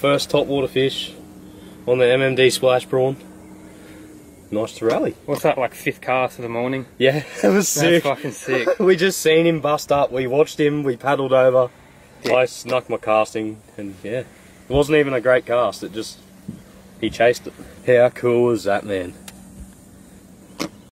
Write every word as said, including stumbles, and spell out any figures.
first top water fish on the M M D splash prawn. Nice to rally. What's that, like fifth cast of the morning? Yeah, it was sick. That's fucking sick. We just seen him bust up, we watched him, we paddled over. Yeah. I snuck my casting, and yeah. It wasn't even a great cast, it just, he chased it. How cool was that, man?